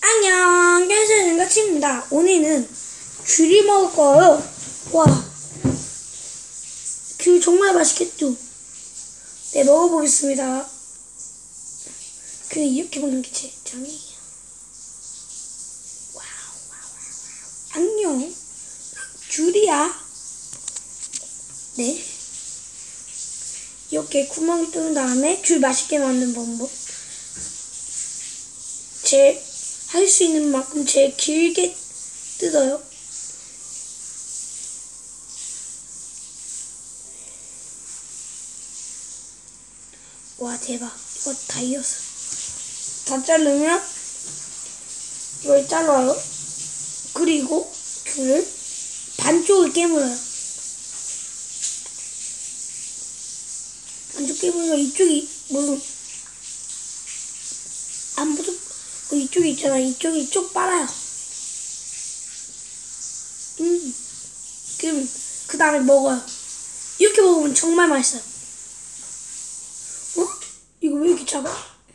안녕, 깬슬인가 친구입니다. 오늘은 귤이 먹을 거예요. 와, 귤 정말 맛있겠죠? 네, 먹어보겠습니다. 귤 이렇게 먹는 게 제 짱이에요. 와우. 안녕, 귤이야. 네, 이렇게 구멍을 뚫은 다음에 귤 맛있게 만든 방법. 할 수 있는 만큼 제일 길게 뜯어요. 와, 대박. 이거 다 이었어. 다 자르면 이걸 잘라요. 그리고 귤을 반쪽을 깨물어요. 반쪽 깨물면 이쪽이 무슨 이쪽이 있잖아. 이쪽이 쪽 빨아요. 그럼 그 다음에 먹어요. 이렇게 먹으면 정말 맛있어요. 어? 이거 왜 이렇게 작아?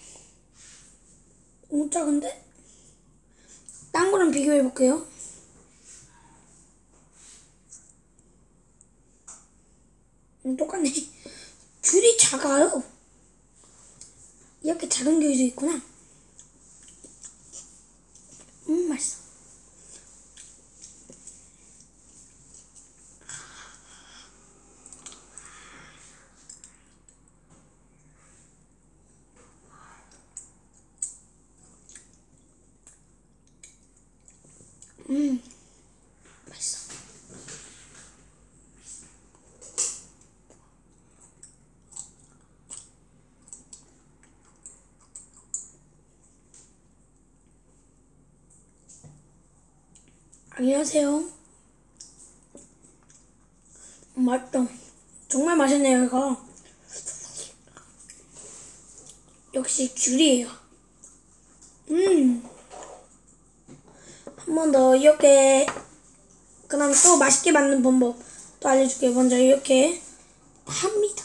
너무 작은데? 딴 거랑 비교해 볼게요. 똑같네. 귤이 작아요. 이렇게 작은 귤도 있구나. 맛있어. 맛있어. 안녕하세요. 맛있다. 정말 맛있네요, 이거. 역시 귤이에요. 한 번 더 이렇게, 그 다음에 또 맛있게 만든 방법 또 알려줄게요. 먼저 이렇게 합니다.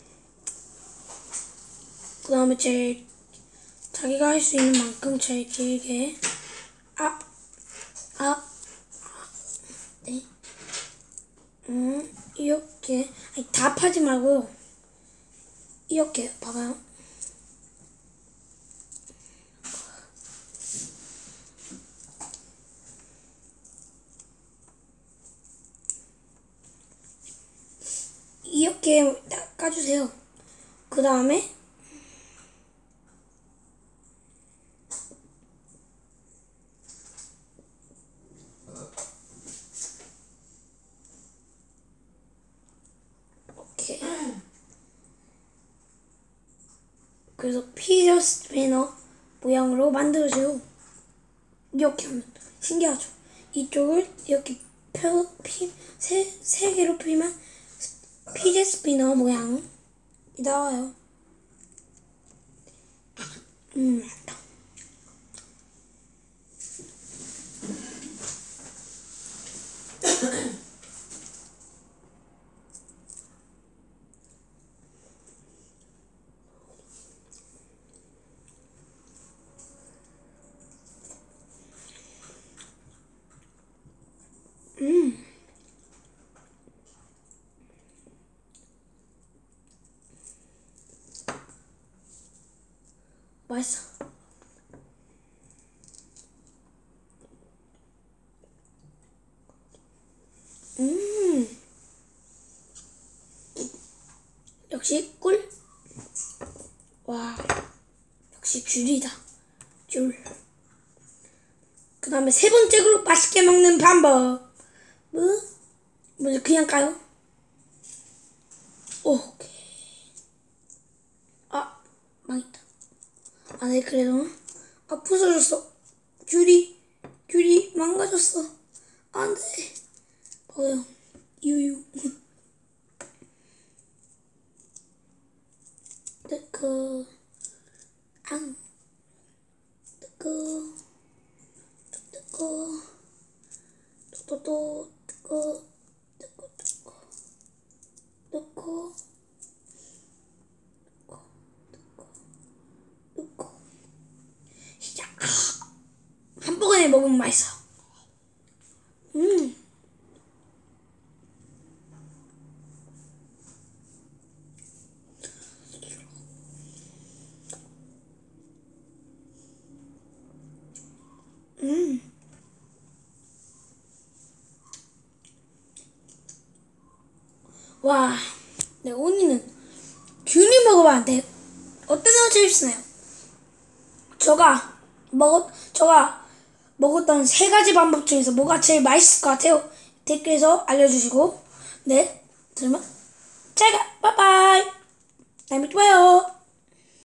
그 다음에 자기가 할 수 있는 만큼 제일 길게 네. 이렇게 아니, 다 파지 말고요. 이렇게 봐봐요. 이렇게 닦아주세요. 그 다음에 이렇게. 그래서 피겨 스피너 모양으로 만들어줘요. 이렇게 하면 신기하죠? 이쪽을 이렇게 세 개로 펴면 피겨 스피너 모양이 나와요. 맛있다. 맛있어. 역시 꿀. 와, 역시 귤이다. 귤. 그 다음에 세 번째로 맛있게 먹는 방법. 먼저 그냥 까요? 오케이. 망했다. 네, 그래도. 부서졌어. 귤이 망가졌어. 안 돼. 봐요. 유유. 뜨거. 뜨거. 뜨거. 뜨거. 뜨거. 뜨거. 넣고 시작. 먹으면 맛있어. 음. 와, 네, 오니는 균이 먹어봤는데 어떤 거 재밌으나요? 제가 먹었던 세 가지 방법 중에서 뭐가 제일 맛있을 것 같아요? 댓글에서 알려주시고, 네, 그러면 잘 가, 빠이빠이. 다음에 또 봐요.